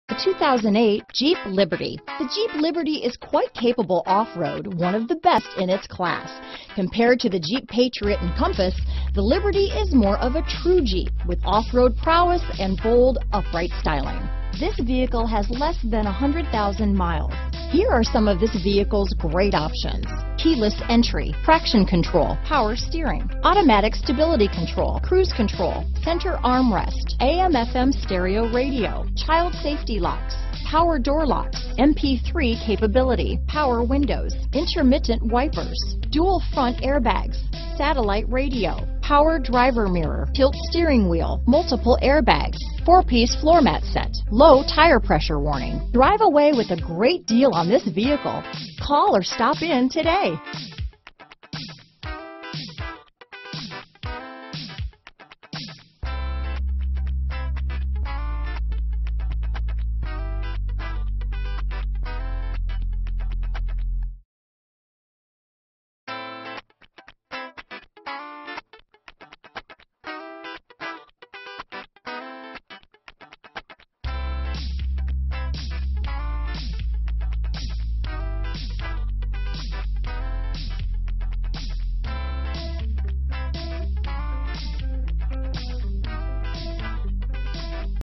The 2008 Jeep Liberty. The Jeep Liberty is quite capable off-road, one of the best in its class. Compared to the Jeep Patriot and Compass, the Liberty is more of a true Jeep with off-road prowess and bold, upright styling. This vehicle has less than 100,000 miles. Here are some of this vehicle's great options: keyless entry, traction control, power steering, automatic stability control, cruise control, center armrest, AM/FM stereo radio, child safety locks, power door locks, MP3 capability, power windows, intermittent wipers, dual front airbags, satellite radio, power driver mirror, tilt steering wheel, multiple airbags, 4-piece floor mat set, low tire pressure warning. Drive away with a great deal on this vehicle. Call or stop in today.